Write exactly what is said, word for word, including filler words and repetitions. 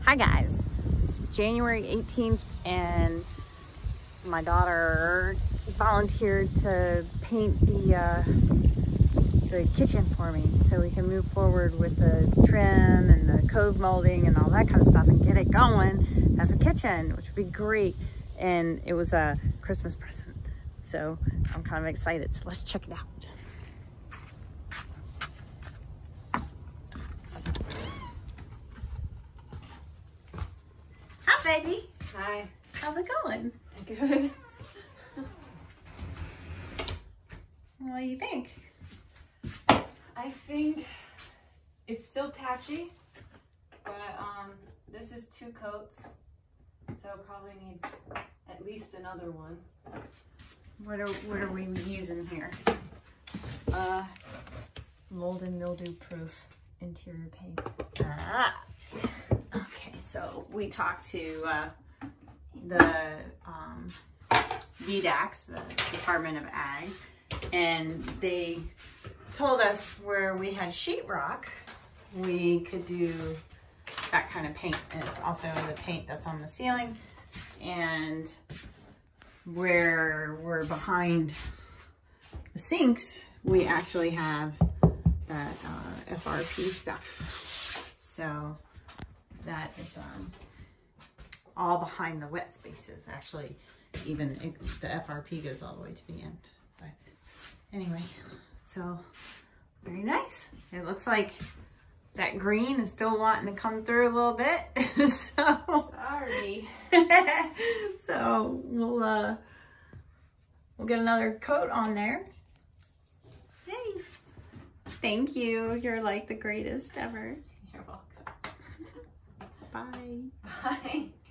Hi guys, it's January eighteenth and my daughter volunteered to paint the uh, the kitchen for me so we can move forward with the trim and the cove molding and all that kind of stuff and get it going as a kitchen, which would be great. And it was a Christmas present, so I'm kind of excited. So let's check it out. Hi, baby. Hi. How's it going? Good. What do you think? I think it's still patchy, but um, this is two coats, so it probably needs at least another one. What are what are we using here? Uh, mold and mildew proof interior paint. Ah. Okay, so we talked to uh, the um, D D A C, the Department of Ag, and they told us where we had sheetrock, we could do that kind of paint. And it's also the paint that's on the ceiling. And where we're behind the sinks, we actually have that uh, F R P stuff. So that is um, all behind the wet spaces. Actually, even it, the F R P goes all the way to the end. But anyway, so very nice. It looks like that green is still wanting to come through a little bit. so Sorry. so we'll uh, we'll get another coat on there. Yay! Thank you. You're like the greatest ever. You're welcome. Bye. Bye.